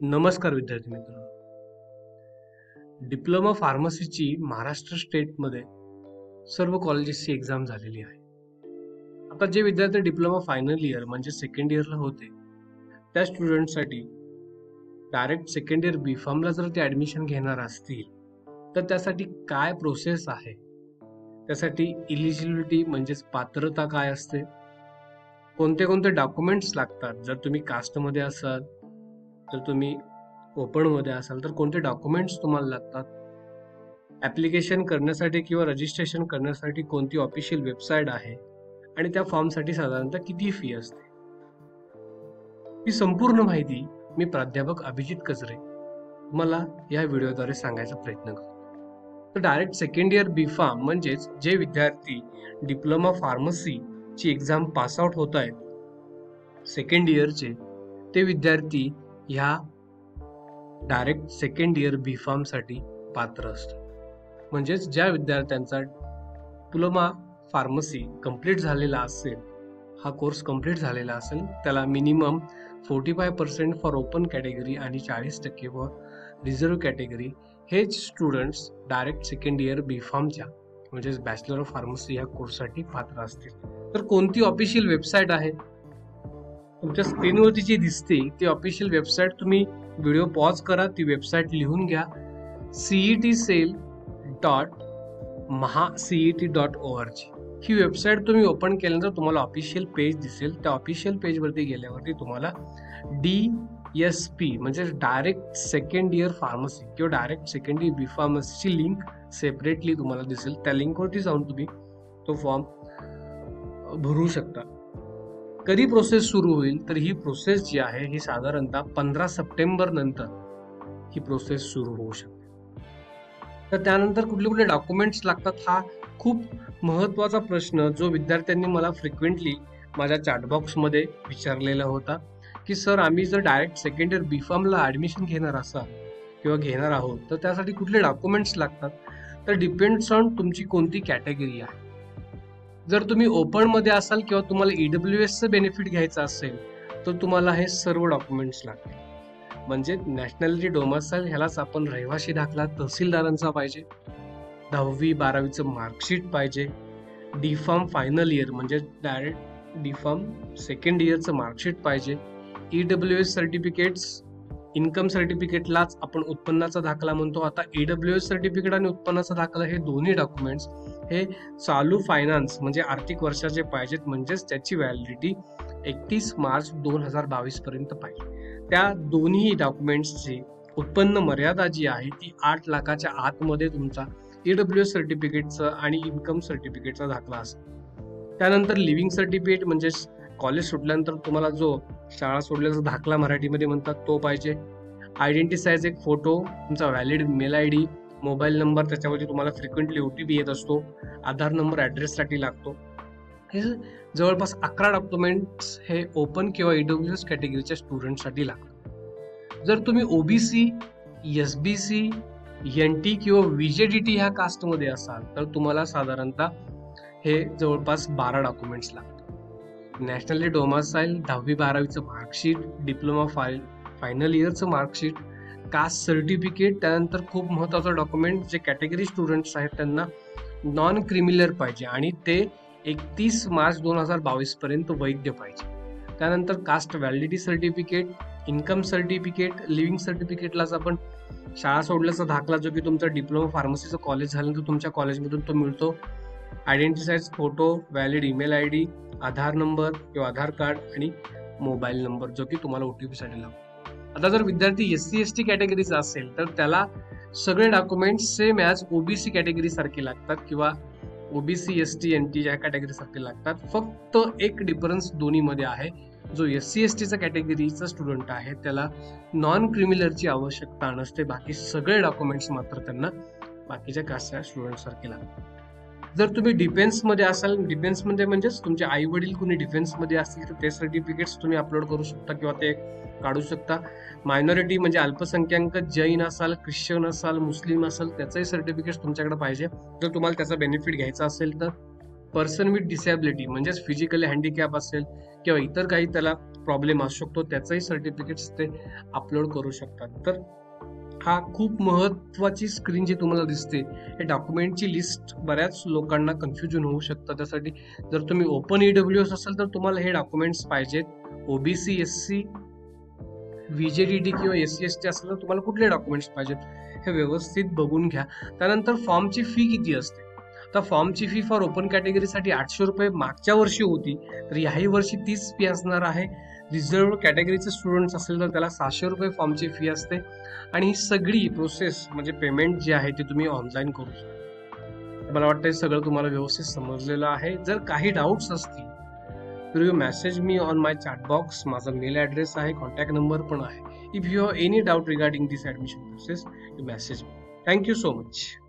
नमस्कार विद्यार्थी मित्रांनो. डिप्लोमा फार्मसीची महाराष्ट्र स्टेटमध्ये सर्व कॉलेजेसची एक्झाम झालेली आहे. आता जे विद्यार्थी डिप्लोमा फायनल इयर म्हणजे सेकंड इयरला होते त्या स्टुडंटसाठी डायरेक्ट सेकंड इयर बी फॉर्मला जर ते ऍडमिशन घेणार असतील तर त्यासाठी काय प्रोसेस आहे, त्यासाठी इलिजिबिलिटी म्हणजेच पात्रता काय असते, कोणते कोणते डॉक्युमेंट्स लागतात, जर तुम्ही कास्टमध्ये असाल तर तुम्ही ओपन मध्ये असाल तर कोणते डॉक्युमेंट्स तुम्हाला लागतात, ऍप्लिकेशन करण्यासाठी किंवा रजिस्ट्रेशन करण्यासाठी कोणती ऑफिशियल वेबसाईट आहे आणि त्या फॉर्मसाठी साधारणतः किती फी असते, ही संपूर्ण माहिती मी प्राध्यापक अभिजित कचरे तुम्हाला या व्हिडिओद्वारे सांगायचा प्रयत्न करतो. तर direct second year B pharm म्हणजेच जे विद्यार्थी डिप्लोमा फार्मसी ची एक्झाम पास आउट होत आहेत सेकंड इयरचे, ते विद्यार्थी ह्या direct second year B pharm साठी पात्र असतात. म्हणजेच ज्या विद्यार्थ्यांचा डिप्लोमा फार्मसी कंप्लीट झालेला असेल, हा कोर्स कंप्लीट झालेला असेल, त्याला मिनिमम 45% फॉर ओपन कॅटेगरी आणि 40% फॉर रिझर्व्ह कॅटेगरी हे students direct second year B फार्मच्या म्हणजेच बॅचलर ऑफ फार्मसी या कोर्ससाठी पात्र असतील. तर कोणती ऑफिशियल वेबसाईट आहे तुमच्या स्क्रीनवरती जी दिसते ती ऑफिशियल वेबसाईट, तुम्ही व्हिडिओ पॉज करा, ती वेबसाईट लिहून घ्या. cetcell.mahacet.org ही वेबसाईट तुम्ही ओपन केल्यानंतर तुम्हाला ऑफिशियल पेज दिसेल. त्या ऑफिशियल पेज वरती गेल्यावरती तुम्हाला DSP म्हणजे डायरेक्ट सेकंड इयर फार्मसी किंवा डायरेक्ट सेकंड इयर बी फार्मसीची लिंक सेपरेटली तुम्हाला दिसेल. त्या लिंकवरती जाऊन तुम्ही तो फॉर्म भरू शकता. कधी प्रोसेस सुरू होईल, तर ही प्रोसेस जी आहे ही साधारणतः 15 सप्टेंबर नंतर ही प्रोसेस सुरू होऊ शकते. तर त्यानंतर कुठले कुठले डॉक्युमेंट्स लागतात, हा खूप महत्वाचा प्रश्न जो विद्यार्थ्यांनी मला फ्रिक्वेंटली माझ्या चॅटबॉक्स मध्ये विचारलेला होता की सर, आम्ही जर डायरेक्ट सेकंड इयर बी फॉर्मला ऍडमिशन घेणार असाल किंवा घेणार आहोत तर त्यासाठी कुठले डॉक्युमेंट्स लागतात. तर डिपेंड्स ऑन तुमची कोणती कॅटेगरी आहे. जर तुम्ही ओपन मध्ये असाल किंवा तुम्हाला EWS चं बेनिफिट घ्यायचं असेल तर तुम्हाला हे सर्व डॉक्युमेंट्स लागतील. म्हणजे नॅशनॅलिटी डोमासाईल, ह्यालाच आपण रहिवासी दाखला तहसीलदारांचा पाहिजे, 10वी 12वीचं मार्कशीट पाहिजे, डी फॉर्म फायनल इयर म्हणजे डायरेक्ट डी फॉर्म सेकंड इयरचं मार्कशीट पाहिजे, EWS सर्टिफिकेट्स, इन्कम सर्टिफिकेटलाच आपण उत्पन्नाचा दाखला म्हणतो. आता EWS सर्टिफिकेट आणि उत्पन्नाचा दाखला हे दोन्ही डॉक्युमेंट्स हे चालू फायनान्स म्हणजे आर्थिक वर्षाचे पाहिजेत, म्हणजेच त्याची व्हॅलिडिटी 31 मार्च 2022 पर्यंत पाहिजे. त्या दोन्ही डॉक्युमेंट्सची उत्पन्न मर्यादा जी आहे ती 8 लाखाच्या आतमध्ये तुमचा EWS सर्टिफिकेटचा आणि इन्कम सर्टिफिकेटचा दाखला असेल. त्यानंतर लिव्हिंग सर्टिफिकेट म्हणजे कॉलेज सुटल्यानंतर तुम्हाला जो शाळा सोडल्याचा दाखला मराठीमध्ये म्हणतात तो पाहिजे. आयडेंटिटी साईज एक फोटो, तुमचा valid mail ID, mobile number, त्याच्यावरती तुम्हाला फ्रिक्वेंटली OTP येत असतो, आधार नंबर ऍड्रेससाठी लागतो. हे जवळपास 11 डॉक्युमेंट्स हे ओपन किंवा EWS कॅटेगरीच्या स्टुडंटसाठी लागतात. जर तुम्ही OBC, SBC, NT किंवा VJDT ह्या कास्टमध्ये असाल तर तुम्हाला साधारणतः हे जवळपास 12 डॉक्युमेंट्स लागतात. नॅशनली डोमासाईल, 10वी 12वीचं मार्कशीट, डिप्लोमा फायनल इयरचं मार्कशीट, कास्ट सर्टिफिकेट, त्यानंतर खूप महत्त्वाचं डॉक्युमेंट जे कॅटेगरी स्टुडंट्स आहेत त्यांना नॉन क्रिमिनल पाहिजे आणि ते 31 मार्च 2022 पर्यंत वैध पाहिजे. त्यानंतर caste validity certificate, income certificate, leaving सर्टिफिकेटलाच आपण शाळा सोडल्याचा दाखला जो की तुमचा डिप्लोमा फार्मसीचं कॉलेज झाल्यानंतर तुमच्या कॉलेजमधून तो मिळतो, identity size photo, valid email ID, Aadhaar number किंवा आधार कार्ड आणि मोबाईल नंबर जो की तुम्हाला OTP साठी लागतो. आता जर विद्यार्थी SC ST कॅटेगरीचा असेल तर त्याला सगळे documents same as OBC category सारखे लागतात किंवा OBC ST NT या कॅटेगरी सारखे लागतात. फक्त एक डिफरन्स दोन्हीमध्ये आहे, जो SC ST चा कॅटेगरीचा स्टुडंट आहे त्याला नॉन क्रिमिनलची आवश्यकता नसते, बाकी सगळे डॉक्युमेंट्स मात्र त्यांना बाकीच्या कास्टच्या स्टुडंट सारखे लागतात. जर तुम्ही डिफेन्समध्ये असाल, डिफेन्समध्ये म्हणजेच तुमचे आई वडील कोणी डिफेन्समध्ये असतील तर ते सर्टिफिकेट्स तुम्ही अपलोड करू शकता किंवा ते काढू शकता. मायनॉरिटी म्हणजे अल्पसंख्याक, जैन असाल, ख्रिश्चन असाल, मुस्लिम असाल, त्याचंही सर्टिफिकेट तुमच्याकडे पाहिजे जर तुम्हाला त्याचा बेनिफिट घ्यायचा असेल तर. पर्सन विथ डिसॅबिलिटी म्हणजेच फिजिकली हँडिकॅप असेल किंवा इतर काही त्याला प्रॉब्लेम असू शकतो, त्याचंही सर्टिफिकेट्स ते अपलोड करू शकतात. तर हा खूप महत्वाची स्क्रीन जी तुम्हाला दिसते, हे डॉक्युमेंटची लिस्ट बऱ्याच लोकांना कन्फ्युजन होऊ शकतं. त्यासाठी जर तुम्ही ओपन EWS असेल तर तुम्हाला हे डॉक्युमेंट्स पाहिजेत. OBC, SC, VJDD किंवा SC ST असेल तर तुम्हाला कुठले डॉक्युमेंट्स पाहिजेत हे व्यवस्थित बघून घ्या. त्यानंतर फॉर्मची फी किती असते? तर फॉर्मची फी फॉर ओपन कॅटेगरीसाठी 800 रुपये मागच्या वर्षी होती, तर याही वर्षी 30 फी असणार आहे. रिझर्व्ड कॅटेगरीचे स्टुडंट्स असेल तर त्याला 600 रुपये फॉर्मची फी असते. आणि ही सगळी प्रोसेस म्हणजे पेमेंट जे आहे ते तुम्ही ऑनलाईन करू शकता. मला वाटतं हे सगळं तुम्हाला व्यवस्थित समजलेलं आहे. जर काही डाऊट्स असतील तर you message me on my chat box. माझा मेल ॲड्रेस आहे, कॉन्टॅक्ट नंबर पण आहे. If you have any doubt regarding this admission process, you message me. Thank you so much.